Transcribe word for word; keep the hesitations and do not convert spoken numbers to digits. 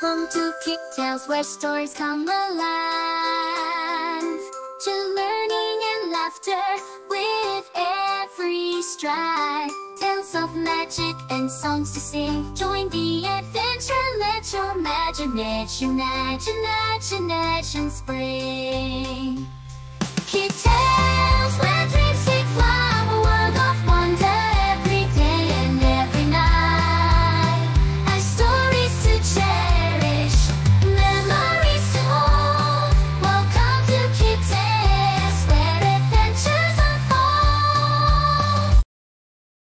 Home to KidTales, where stories come alive, to learning and laughter with every stride. Tales of magic and songs to sing. Join the adventure, let your imagination, imagination, imagination spring. KidTales.